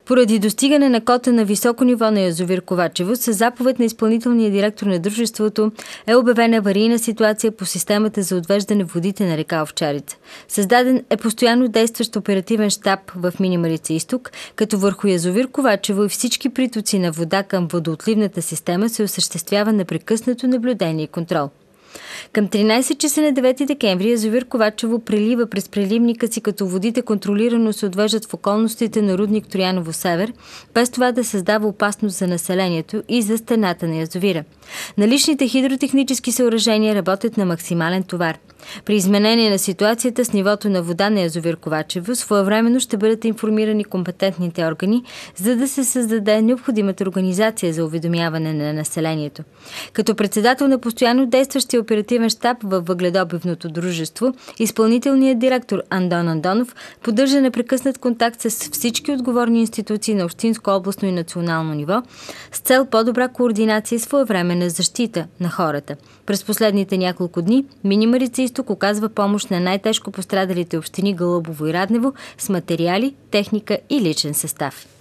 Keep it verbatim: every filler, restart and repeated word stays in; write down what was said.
Поради достигане на кота на високо ниво на язовир Ковачево, със заповед на изпълнителния директор на дружеството е обявена аварийна ситуация по системата за отвеждане водите на река Овчарица. Създаден е постоянно действащ оперативен щаб в Мини Марица изток, като върху язовир Ковачево и всички притоци на вода към водоотливната система се осъществява непрекъснато наблюдение и контрол. Към тринайсет часа на девети декември язовир Ковачево прелива през преливника си, като водите контролирано се отвеждат в околностите на рудник Трояново-Север, без това да създава опасност за населението и за стената на язовира. Наличните хидротехнически съоръжения работят на максимален товар. При изменение на ситуацията с нивото на вода на язовир Ковачево своевременно ще бъдат информирани компетентните органи, за да се създаде необходимата организация за уведомяване на населението. Като председател на постоянно действащия оперативен щаб във въгледобивното дружество, изпълнителният директор Андон Андонов поддържа непрекъснат контакт с всички отговорни институции на общинско, областно и национално ниво с цел по-добра координация и своевременна защита на хората. През последните няколко дни Мини Марица изток оказва помощ на най-тежко пострадалите общини Гълъбово и Раднево с материали, техника и личен състав.